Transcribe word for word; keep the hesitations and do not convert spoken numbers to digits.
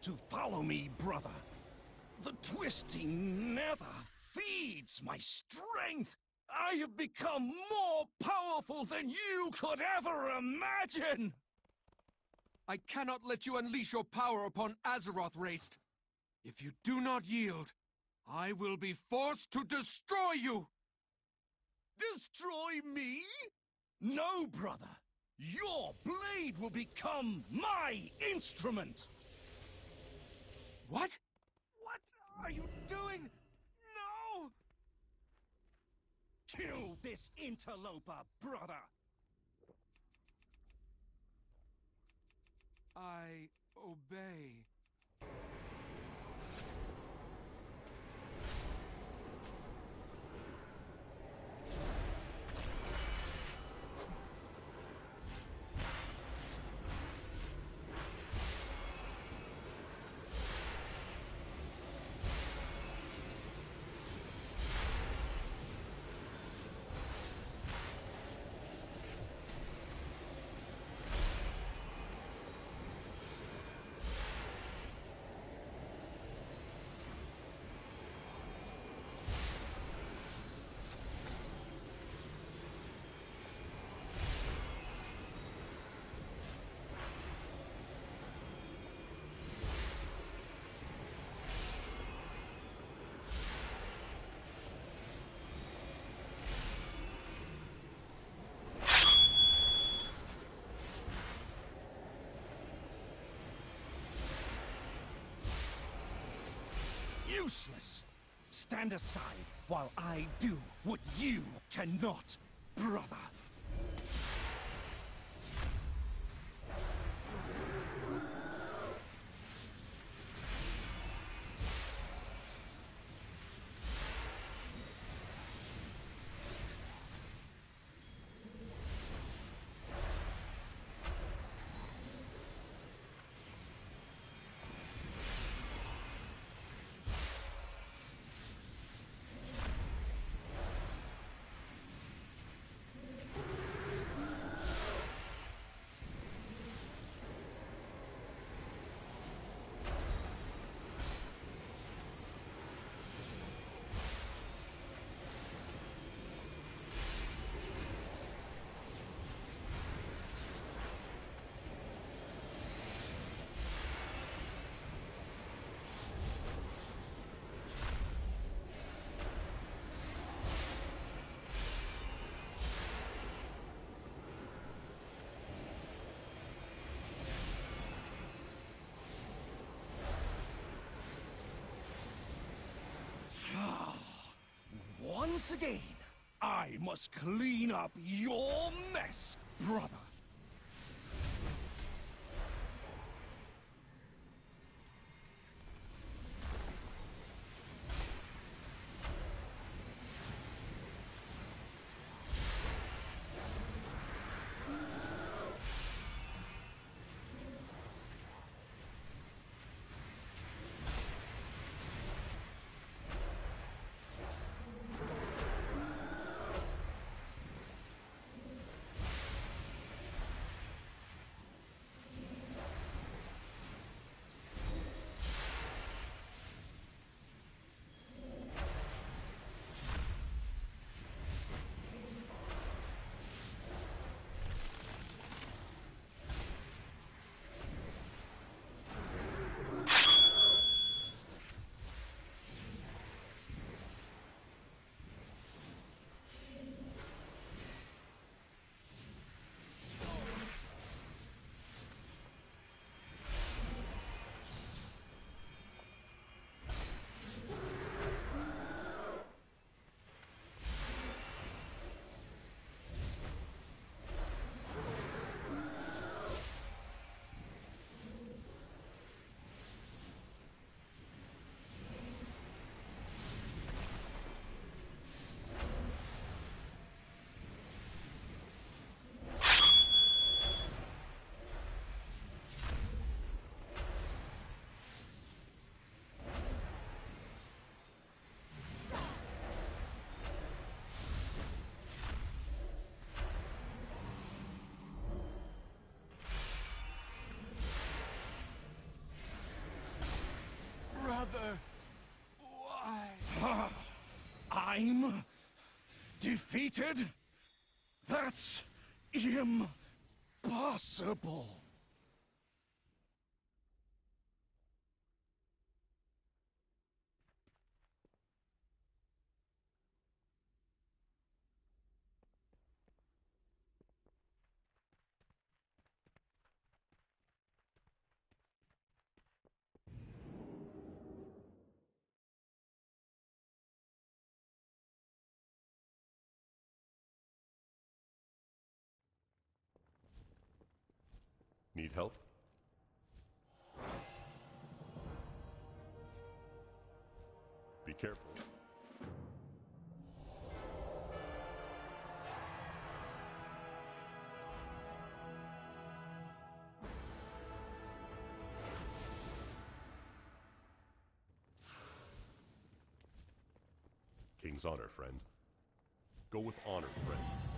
to follow me, brother. The twisting nether feeds my strength. I have become more powerful than you could ever imagine! I cannot let you unleash your power upon Azeroth, Raest. If you do not yield, I will be forced to destroy you! Destroy me? No, brother. Your blade will become my instrument! What? What are you doing? No! Kill this interloper, brother! I obey. Useless! Stand aside while I do what you cannot, brother! Once again, I must clean up your mess, brother. defeated? That's impossible. Need help? Be careful. King's honor, friend. Go with honor, friend.